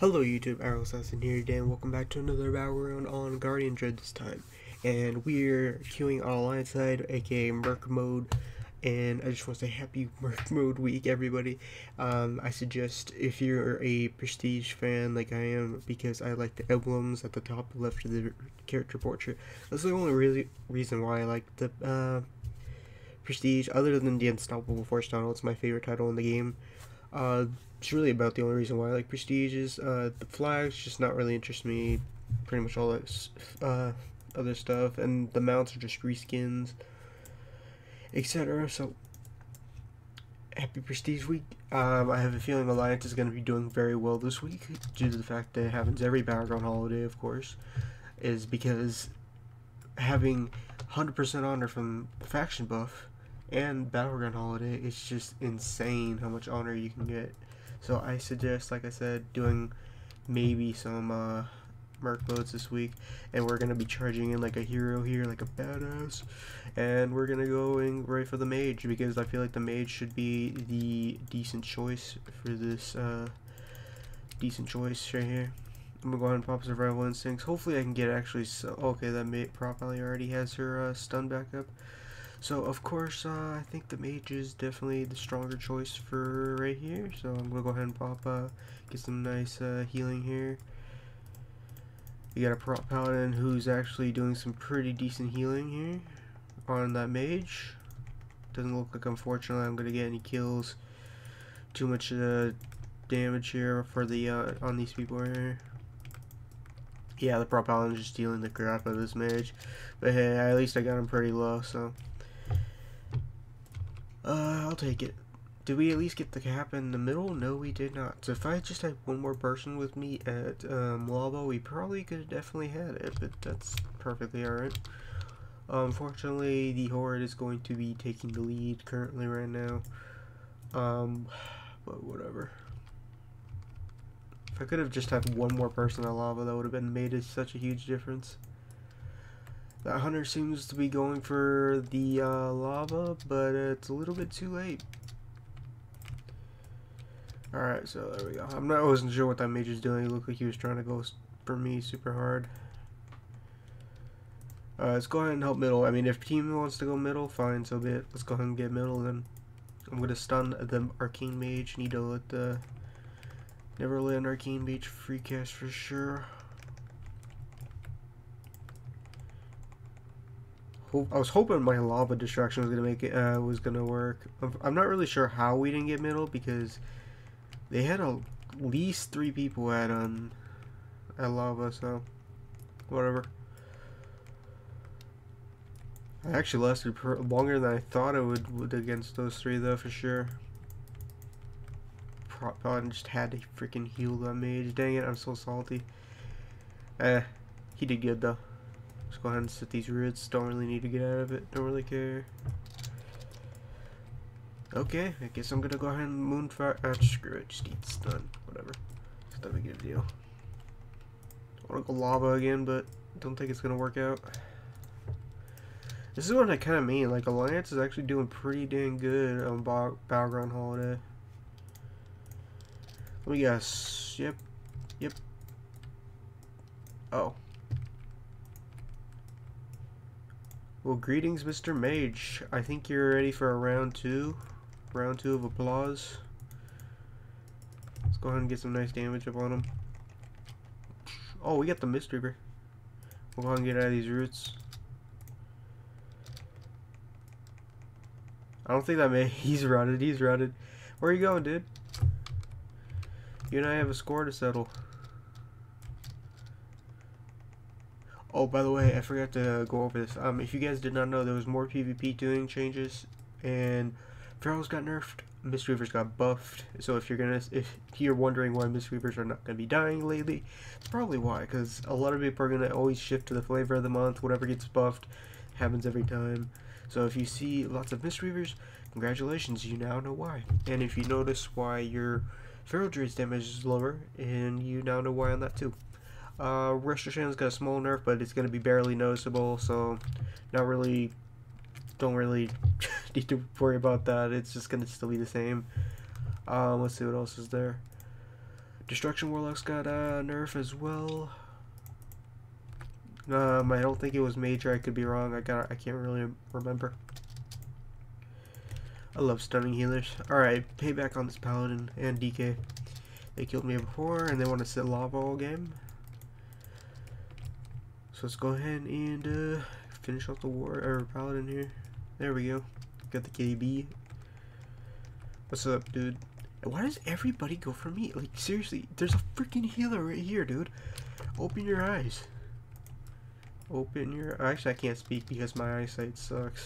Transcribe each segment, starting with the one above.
Hello YouTube, Arrow Assassin here today, and welcome back to another battle round on Guardian Dread this time. And we're queuing on Alliance side, aka Merc mode, and I just want to say happy Merc mode week, everybody. I suggest if you're a Prestige fan like I am, because I like the emblems at the top left of the character portrait. That's the only reason why I like the Prestige, other than the Unstoppable Force Tunnel. It's my favorite title in the game. It's really about the only reason why I like Prestige is the flags just not really interest me. Pretty much all that other stuff, and the mounts are just reskins, etc. So happy Prestige week. I have a feeling Alliance is going to be doing very well this week due to the fact that it happens every battleground holiday, of course, is because having 100% honor from the faction buff and battleground holiday, it's just insane how much honor you can get. So I suggest, like I said, doing maybe some merc modes this week, and we're gonna be charging in like a hero here, like a badass, and we're gonna going right for the mage, because I feel like the mage should be the decent choice for this decent choice right here. I'm gonna go ahead and pop Survival Instincts. Hopefully I can get actually okay, that mate probably already has her stun back up. So of course I think the mage is definitely the stronger choice for right here. So I'm gonna go ahead and pop get some nice healing here. You got a prop paladin who's actually doing some pretty decent healing here on that mage. Doesn't look like, unfortunately, I'm gonna get any kills. Too much damage here for the on these people right here. Yeah, the prop paladin is just stealing the crap out of this mage, but hey, at least I got him pretty low, so I'll take it. Did we at least get the cap in the middle? No, we did not. So if I just had one more person with me at lava, we probably could have definitely had it, but that's perfectly alright. Unfortunately, the Horde is going to be taking the lead currently right now. But whatever. If I could have just had one more person at lava, that would have been made such a huge difference. That hunter seems to be going for the lava, but it's a little bit too late. Alright, so there we go. I wasn't sure what that mage is doing. It looked like he was trying to go for me super hard. Let's go ahead and help middle. I mean, if team wants to go middle, fine, so be it. Let's go ahead and get middle, then I'm going to stun the arcane mage. Need to let the... Never let an arcane mage free cast for sure. I was hoping my lava distraction was gonna make it was gonna work. I'm not really sure how we didn't get middle, because they had at least 3 people at lava, so whatever. I actually lasted longer than I thought I would against those 3 though, for sure. Probably just had to freaking heal that mage. Dang it, I'm so salty. He did good though. Let's go ahead and set these roots. Don't really need to get out of it. Don't really care. Okay, I guess I'm gonna go ahead and moonfire. Screw it. Just eat stun. Whatever. It's not a big deal. I wanna go lava again, but don't think it's gonna work out. This is what I kind of mean. Like, Alliance is actually doing pretty dang good on Battleground Holiday. Let me guess. Yep. Yep. Oh. Well, greetings, Mr. Mage. I think you're ready for a round 2. Round 2 of applause. Let's go ahead and get some nice damage up on him. Oh, we got the Mist Reaper. We'll go ahead and get out of these roots. I don't think that may. He's routed. He's routed. Where are you going, dude? You and I have a score to settle. Oh, by the way, I forgot to go over this. If you guys did not know, there was more PvP doing changes, and Pharaohs got nerfed, Mist Reavers got buffed. So if you're wondering why Mist Reavers are not going to be dying lately, it's probably why, because a lot of people are going to always shift to the flavor of the month. Whatever gets buffed happens every time. So if you see lots of Mist Reavers, congratulations, you now know why. And if you notice why your Feral Druid's damage is lower, and you now know why on that too. Restoration's got a small nerf, but it's going to be barely noticeable, so don't really need to worry about that. It's just going to still be the same. Let's see what else is there. Destruction Warlock's got a nerf as well. I don't think it was major. I could be wrong. I can't really remember. I love stunning healers. Alright, payback on this paladin and DK. They killed me before and they want to sit lava all game. So let's go ahead and finish off the paladin here. There we go. Got the KB. What's up, dude? Why does everybody go for me? Like, seriously, there's a freaking healer right here, dude. Open your eyes. Open your... Actually, I can't speak because my eyesight sucks.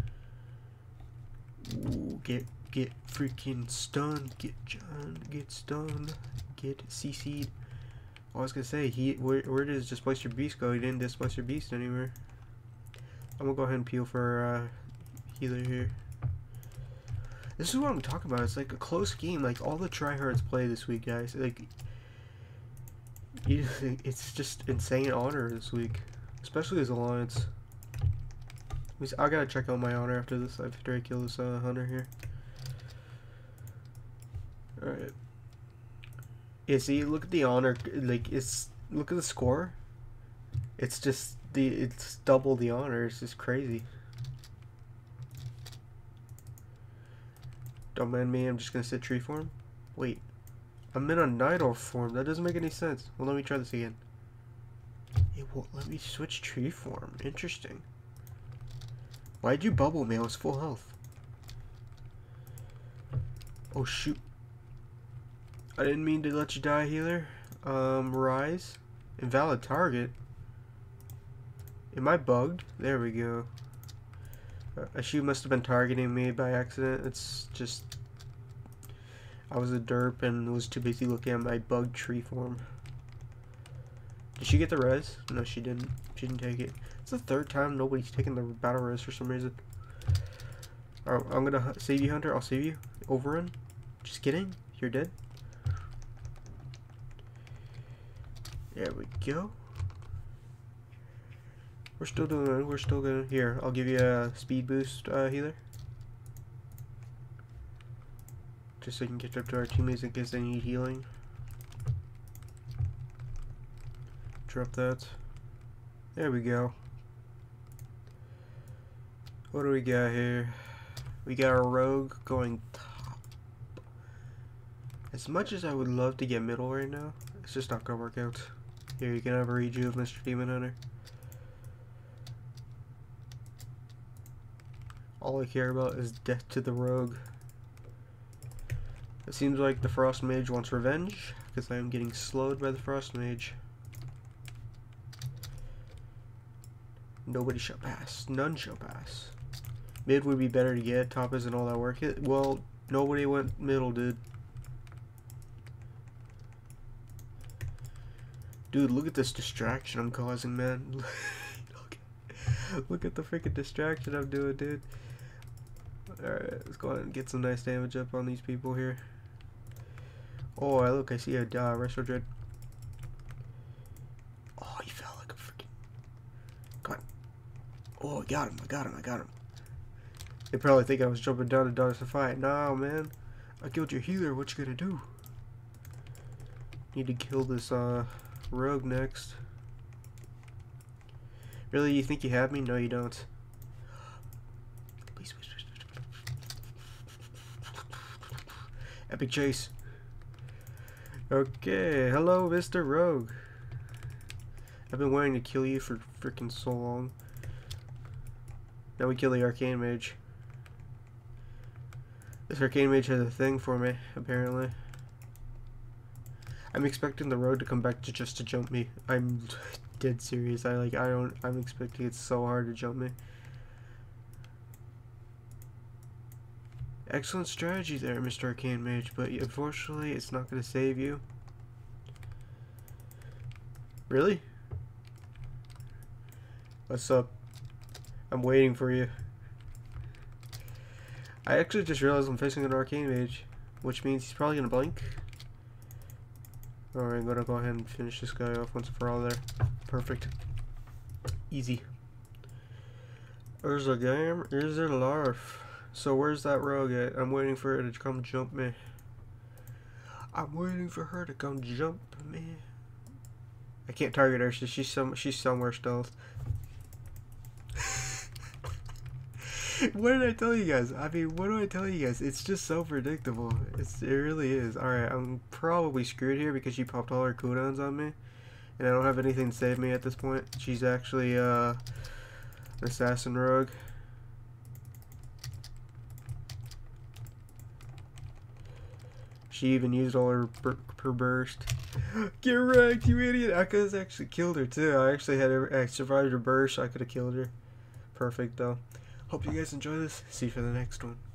Ooh, get freaking stunned. Get stunned. Get CC'd. I was gonna say, where does Displace Your Beast go? He didn't Displace Your Beast anywhere. I'm gonna go ahead and peel for healer here. This is what I'm talking about. It's like a close game. Like, all the tryhards play this week, guys. Like, it's just insane honor this week. Especially as Alliance. I gotta check out my honor after this. After I kill this hunter here. Alright. Yeah, see, look at the honor. Like, look at the score. It's just, it's double the honor. It's just crazy. Don't mind me, I'm just gonna sit tree form. Wait, I'm in a night elf form. That doesn't make any sense. Well, let me try this again. It won't let me switch tree form. Interesting. Why'd you bubble me? I was full health. Oh shoot. I didn't mean to let you die, healer. Rise. Invalid target. Am I bugged? There we go. She must have been targeting me by accident. It's just... I was a derp and was too busy looking at my bugged tree form. Did she get the res? No, she didn't. She didn't take it. It's the third time nobody's taken the battle res for some reason. Alright, I'm gonna save you, Hunter. I'll save you. Overrun. Just kidding. You're dead. There we go. We're still gonna, here, I'll give you a speed boost, healer. Just so you can catch up to our teammates in case they need healing. Drop that. There we go. What do we got here? We got our rogue going top. As much as I would love to get middle right now, it's just not gonna work out. Here, you can have a rejuve, Mr. Demon Hunter. All I care about is death to the rogue. It seems like the Frost Mage wants revenge, because I am getting slowed by the Frost Mage. Nobody shall pass. None shall pass. Mid would be better to get. Top isn't all that worth it. Well, nobody went middle, dude. Dude, look at this distraction I'm causing, man. Look at the freaking distraction I'm doing, dude. Alright, let's go ahead and get some nice damage up on these people here. Oh, look, I see a Resto Dread. Oh, he fell like a freaking... God. Oh, I got him. They probably think I was jumping down to dodge the fight. Nah, man. I killed your healer. What you gonna do? Need to kill this rogue next. Really, you think you have me? No, you don't. Please. Epic chase. Okay, hello, Mr. Rogue. I've been wanting to kill you for freaking so long. Now we kill the Arcane Mage. This Arcane Mage has a thing for me, apparently. I'm expecting the road to come back just to jump me. I'm dead serious. I'm expecting it so hard to jump me. Excellent strategy there, Mr. Arcane Mage, but unfortunately it's not going to save you. Really? What's up? I'm waiting for you. I actually just realized I'm facing an Arcane Mage, which means he's probably going to blink. Alright, I'm gonna go ahead and finish this guy off once and for all there. Perfect. Easy. There's a game, is it larf? So where's that rogue at? I'm waiting for it to come jump me. I'm waiting for her to come jump me. I can't target her. She's somewhere stealth. What did I tell you guys? I mean, what do I tell you guys? It's just so predictable. It really is. Alright, I'm probably screwed here because she popped all her cooldowns on me. And I don't have anything to save me at this point. She's actually an assassin rogue. She even used all her burst. Get wrecked, you idiot! I could have actually killed her too. I actually I survived her burst. I could have killed her. Perfect though. Hope you guys enjoy this. See you for the next one.